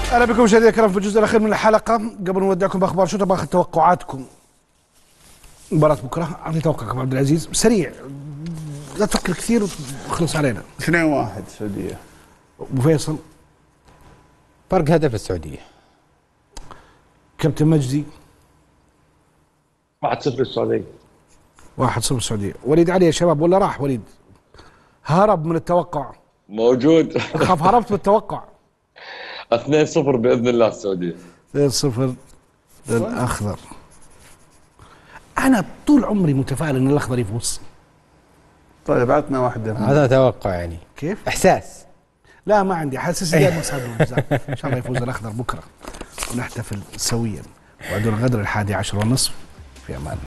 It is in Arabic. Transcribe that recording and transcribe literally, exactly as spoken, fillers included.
اهلا بكم مشاهدينا الكرام في الجزء الاخير من الحلقه. قبل ما نودعكم باخبار شو باخذ توقعاتكم مباراه بكره. اعطي توقعك ابو عبد العزيز سريع، لا تفكر كثير وخلص علينا. اثنين واحد السعوديه. ابو فيصل فرق هدف السعوديه. كابتن مجدي واحد صفر السعوديه. واحد صفر السعوديه. وليد علي يا شباب ولا راح وليد؟ هرب من التوقع. موجود. اخاف هربت من التوقع. اثنين صفر باذن الله السعوديه. اثنين صفر للاخضر. انا طول عمري متفائل ان الاخضر يفوز. طيب عطنا واحده. هذا توقع يعني كيف؟ احساس. لا ما عندي، حاسس دائما صعب ان شاء الله يفوز الاخضر بكره ونحتفل سويا. وعدنا غدر الحادي عشر ونصف. في امان الله.